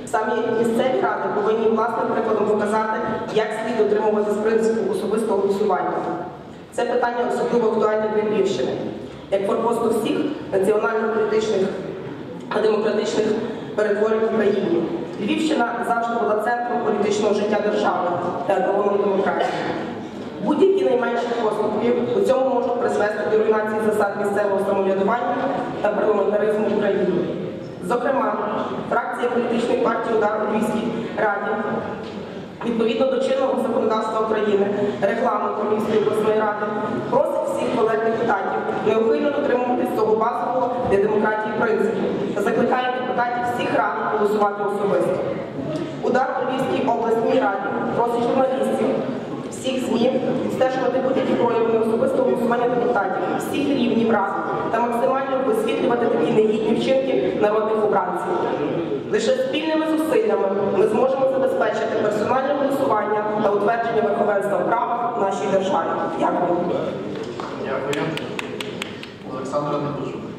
Самі місцеві ради повинні власним прикладом показати, як слід дотримуватись принципу особистого голосування. Це питання особливо актуальне для Львівщини, як форпосту всіх національно-політичних та демократичних перетворень в Україні. Львівщина завжди була центром політичного життя держави та еталоном демократії. Будь-які найменші поступки у цьому можуть призвести до руйнації засад місцевого самоврядування та парламентаризму в Україні. Зокрема, фракція політичної партії «Удар» у Львівській раді відповідно до чинного законодавства України, регламенту Львівської обласної ради, просить всіх колег-депутатів неухильно дотримуватись цього базового для демократії принципу та закликає депутатів всіх рад голосувати особисто. «Удар» у Львівській обласній раді просить журналістів, всіх ЗМІ відстежувати будь-які прояви неособистого голосування депутатів, всіх рівнів рад та максимально висвітлювати такі негідні вчинки народних обранців. Лише спільними зусиллями ми зможемо забезпечити персональне голосування та утвердження верховенства права в нашій державі. Дякую. Дякую. Олександра Недужук.